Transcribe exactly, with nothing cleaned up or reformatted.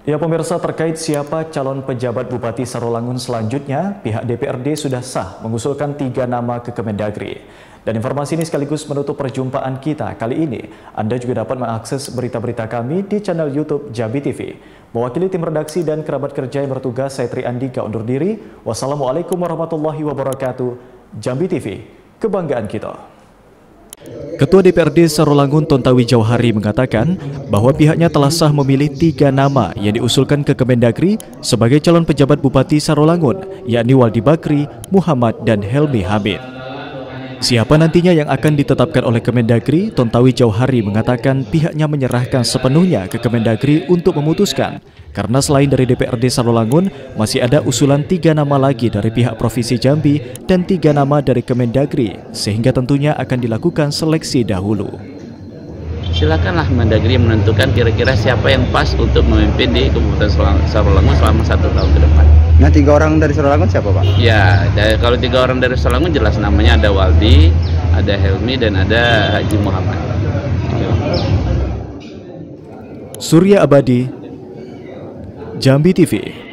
Ya pemirsa, terkait siapa calon pejabat Bupati Sarolangun selanjutnya, pihak D P R D sudah sah mengusulkan tiga nama ke Kemendagri. Dan informasi ini sekaligus menutup perjumpaan kita kali ini. Anda juga dapat mengakses berita-berita kami di channel YouTube Jambi T V. Mewakili tim redaksi dan kerabat kerja yang bertugas, saya Tri Andika undur diri. Wassalamualaikum warahmatullahi wabarakatuh. Jambi T V, kebanggaan kita. Ketua D P R D Sarolangun Tontawi Jauhari mengatakan bahwa pihaknya telah sah memilih tiga nama yang diusulkan ke Kemendagri sebagai calon pejabat Bupati Sarolangun, yakni Waldi Bakri, Muhammad, dan Helmi Hamid. Siapa nantinya yang akan ditetapkan oleh Kemendagri, Tontawi Jauhari mengatakan pihaknya menyerahkan sepenuhnya ke Kemendagri untuk memutuskan. Karena selain dari D P R D Sarolangun, masih ada usulan tiga nama lagi dari pihak Provinsi Jambi dan tiga nama dari Kemendagri, sehingga tentunya akan dilakukan seleksi dahulu. Silakanlah Kemendagri menentukan kira-kira siapa yang pas untuk memimpin di Kabupaten Sarolangun selama satu tahun ke depan. Nah, tiga orang dari Sarolangun siapa, Pak? Ya, dari, kalau tiga orang dari Sarolangun jelas namanya ada Waldi, ada Helmi, dan ada Haji Muhammad. Surya Abadi, Jambi T V.